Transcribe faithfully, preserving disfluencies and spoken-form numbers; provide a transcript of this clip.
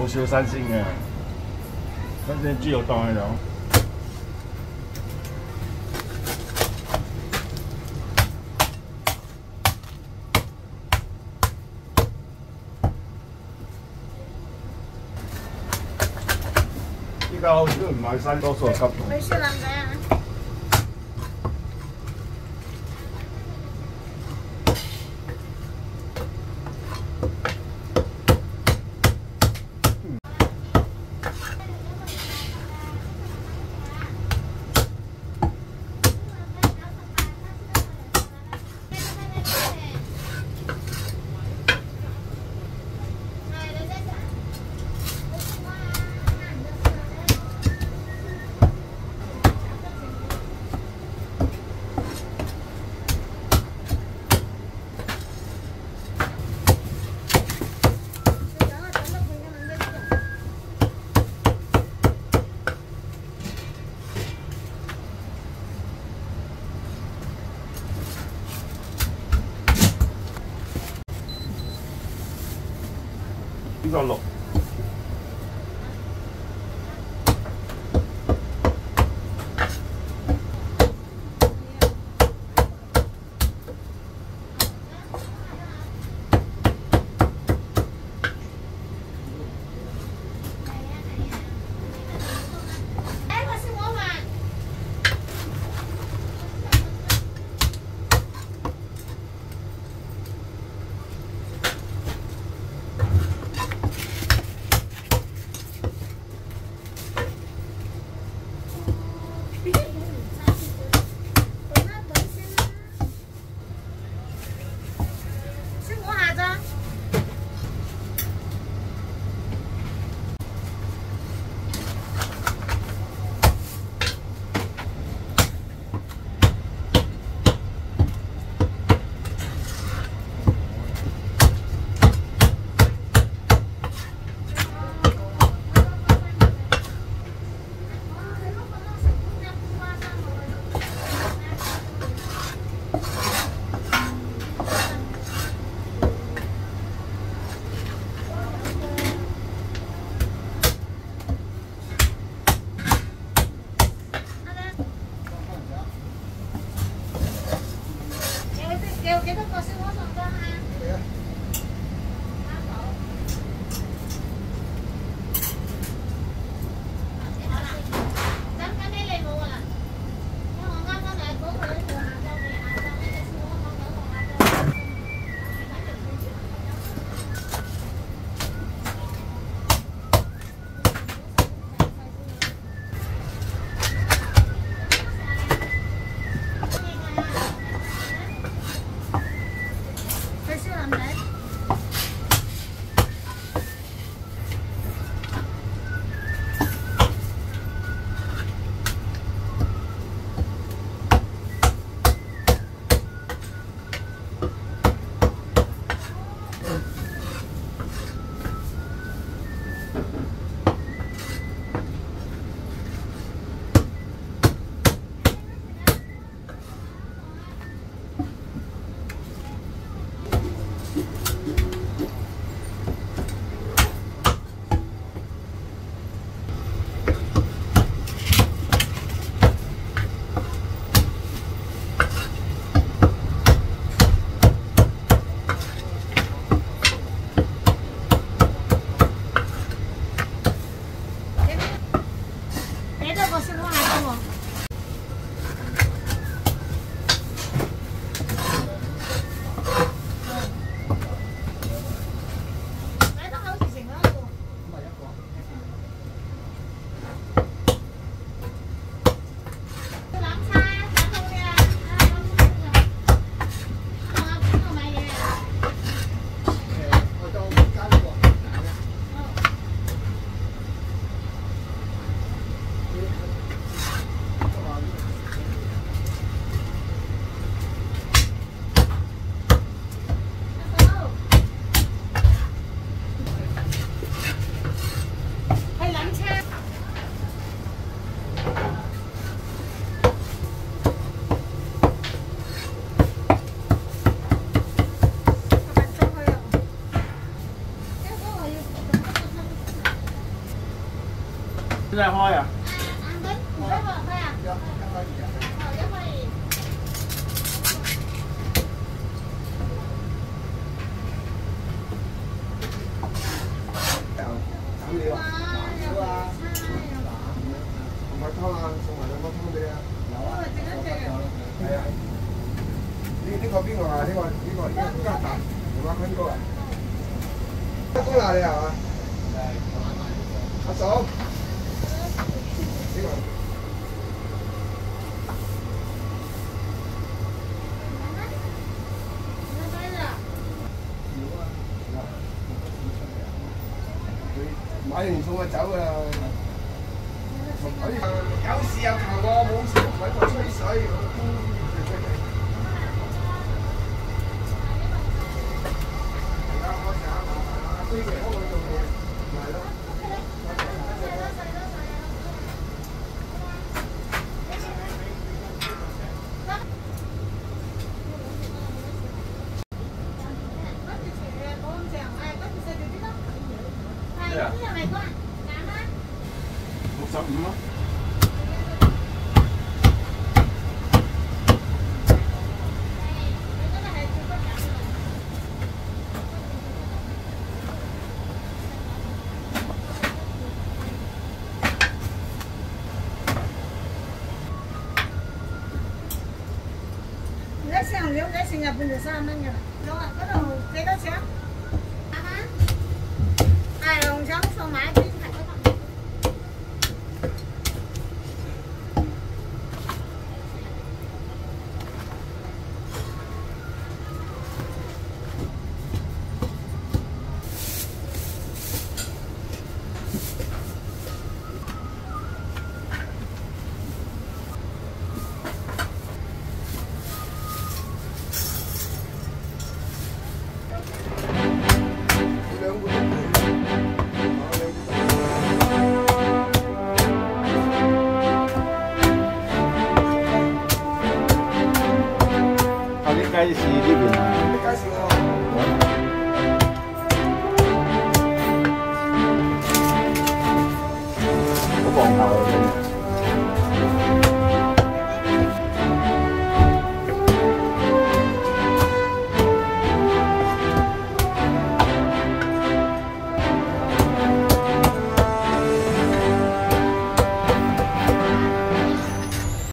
好少新鮮嘅，新鮮豬肉當喺度。依家好似都唔買生，多數係急。 美式腩仔啊！ 呢個六。 有幾多個燒鵝餸裝啊？係啊。咁咁呢你冇㗎啦，因為我啱啱就係嗰個咧做下晝嘅，下晝呢隻燒鵝放咗落下晝。 現在開啊？ 誒，硬粉唔使喎，開啊？有，一開二啊。哦，一開二。 有斬料啊？少啊？同埋湯啊，送埋兩個湯俾你啊。有啊。 整一隻嘅。 係啊。呢呢個邊個啊？呢個呢個呢個加達，電話坤哥啊？坤哥嚟你係嘛？阿嫂。呢個。買完餸就走㗎啦。有事又求我，冇事揾我吹水。係啊，我成日阿飛嘅嗰個做嘢，係咯。 六十五咯。 而家上兩隻成日半就三蚊㗎啦。兩啊，嗰度幾多錢啊？啊哈？係紅腸送埋一邊係嗰度。 雞翅呢邊啊？